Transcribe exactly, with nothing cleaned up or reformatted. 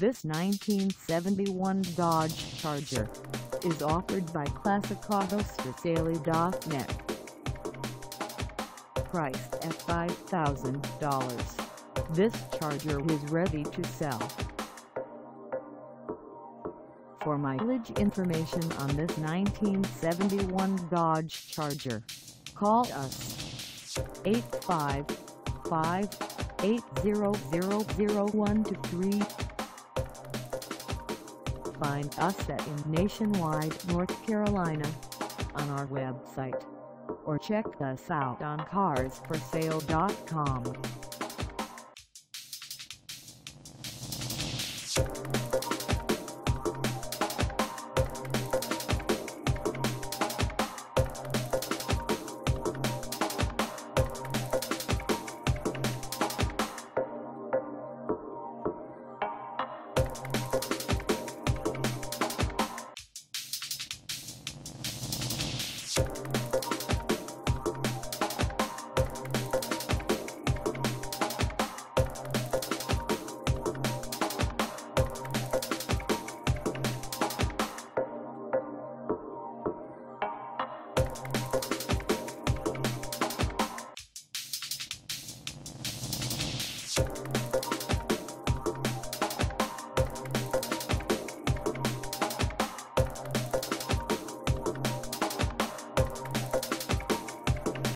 This nineteen seventy-one Dodge Charger is offered by Classic Autos For Sale dot net. Priced at five thousand dollars, this Charger is ready to sell. For mileage information on this nineteen seventy-one Dodge Charger, call us eight five five, eight zero zero, zero one two three. Find us at in Nationwide, North Carolina on our website, or check us out on Cars For Sale dot com.